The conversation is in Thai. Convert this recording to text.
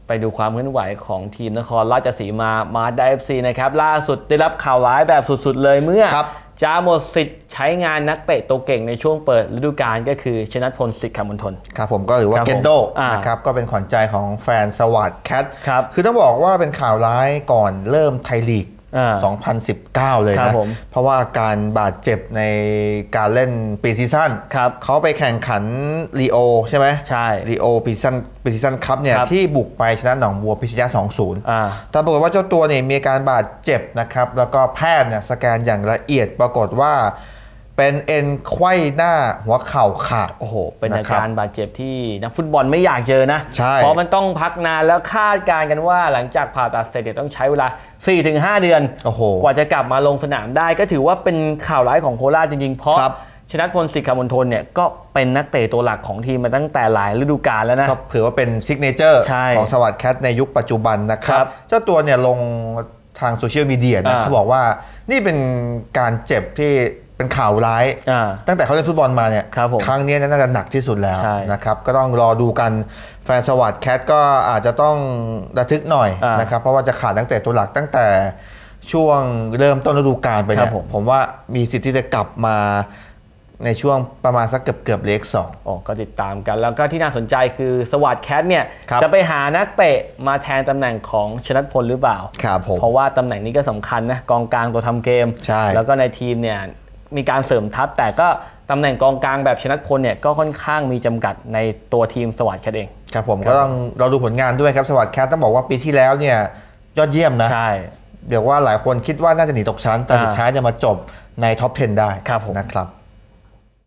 ไปดูความเคลื่อนไหวของทีมนครราชสีมาดา FC นะครับล่าสุดได้รับข่าวร้ายแบบสุดๆเลยเมื่อจะหมดสิทธิ์ใช้งานนักเตะตัวเก่งในช่วงเปิดฤดูกาลก็คือชนัทพล สิทธิ์ขมณฑลครับผมก็หรือว่าเกนโดนะครับก็เป็นขวัญใจของแฟนสวัสดิ์แคทคือต้องบอกว่าเป็นข่าวร้ายก่อนเริ่มไทยลีก2019 เลยนะเพราะว่าการบาดเจ็บในการเล่นปีซีซั่นเขาไปแข่งขันลีโอใช่ไหมใช่ลีโอปีซีซั่นคัพเนี่ยที่บุกไปชนะหนองบัวพิชยะ 2-0 แต่ปรากฏว่าเจ้าตัวเนี่ยมีการบาดเจ็บนะครับแล้วก็แพทย์เนี่ยสแกนอย่างละเอียดปรากฏว่าเป็นเอ็นไขว้หน้าหัวเข่าขาดโอ้โหเป็นอาการบาดเจ็บที่นักฟุตบอลไม่อยากเจอนะเพราะมันต้องพักนานแล้วคาดการณ์กันว่าหลังจากผ่าตัดเสร็จต้องใช้เวลา 4-5 เดือนกว่าจะกลับมาลงสนามได้ก็ถือว่าเป็นข่าวร้ายของโคราชจริงๆเพราะชนัทพล สิทธิ์ขมณฑลเนี่ยก็เป็นนักเตะตัวหลักของทีมมาตั้งแต่หลายฤดูกาลแล้วนะก็ถือว่าเป็นซิกเนเจอร์ของสวัสดิ์แคทในยุคปัจจุบันนะครับเจ้าตัวเนี่ยลงทางโซเชียลมีเดียนะเขาบอกว่านี่เป็นการเจ็บที่เป็นข่าวร้ายตั้งแต่เขาเล่นฟุตบอลมาเนี่ยครั้งนี้น่าจะหนักที่สุดแล้วนะครับก็ต้องรอดูกันแฟนสวัสดิ์แคทก็อาจจะต้องระทึกหน่อยนะครับเพราะว่าจะขาดนักเตะตัวหลักตั้งแต่ช่วงเริ่มต้นฤดูกาลไปเนี่ยผมว่ามีสิทธิ์ที่จะกลับมาในช่วงประมาณสักเกือบเลข2 ก็ติดตามกันแล้วก็ที่น่าสนใจคือสวัสดิ์แคทเนี่ยจะไปหานักเตะมาแทนตำแหน่งของชนัทพลหรือเปล่าเพราะว่าตำแหน่งนี้ก็สำคัญนะกองกลางตัวทำเกมแล้วก็ในทีมเนี่ยมีการเสริมทัพแต่ก็ตำแหน่งกองกลางแบบชนัทพลเนี่ยก็ค่อนข้างมีจำกัดในตัวทีมสวัสดิ์แคทเองครับผมก็ต้องเราดูผลงานด้วยครับสวัสดิ์แคทต้องบอกว่าปีที่แล้วเนี่ยยอดเยี่ยมนะเดี๋ยวว่าหลายคนคิดว่าน่าจะหนีตกชั้นแต่สุดท้ายจะมาจบในท็อป 10 ได้นะครับ